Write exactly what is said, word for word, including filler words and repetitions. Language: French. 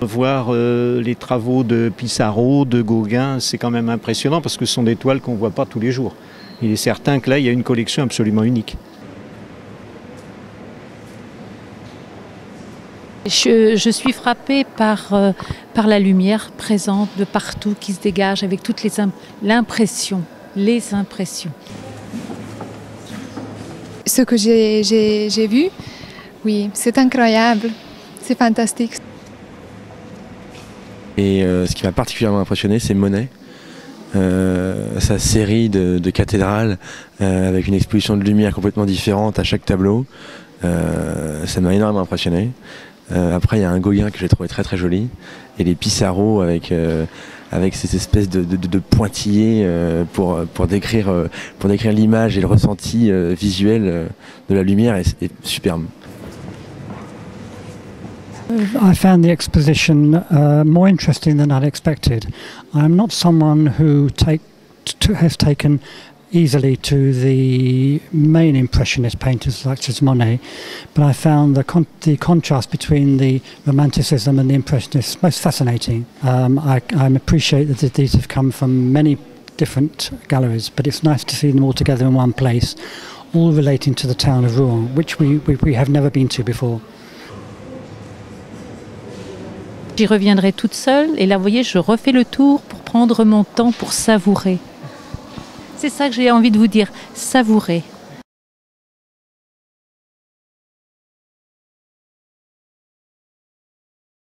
Voir euh, les travaux de Pissarro, de Gauguin, c'est quand même impressionnant parce que ce sont des toiles qu'on ne voit pas tous les jours. Il est certain que là, il y a une collection absolument unique. Je, je suis frappée par, euh, par la lumière présente de partout qui se dégage avec toutes les l'impression, les impressions. Ce que j'ai, j'ai, j'ai vu, oui, c'est incroyable, c'est fantastique. Et euh, ce qui m'a particulièrement impressionné, c'est Monet. Euh, sa série de, de cathédrales euh, avec une exposition de lumière complètement différente à chaque tableau. Euh, ça m'a énormément impressionné. Euh, après, il y a un Gauguin que j'ai trouvé très très joli, et les Pissarro avec euh, avec ces espèces de, de, de pointillés euh, pour pour décrire euh, pour décrire l'image et le ressenti euh, visuel euh, de la lumière est, est superbe. I found the exposition uh, more interesting than I'd expected. I'm not someone who take to, has taken easily to the main Impressionist painters such as Monet, but I found the, con the contrast between the Romanticism and the Impressionists most fascinating. Um, I, I appreciate that these have come from many different galleries, but it's nice to see them all together in one place, all relating to the town of Rouen, which we, we, we have never been to before. J'y reviendrai toute seule et là, vous voyez, je refais le tour pour prendre mon temps pour savourer. C'est ça que j'ai envie de vous dire, savourer.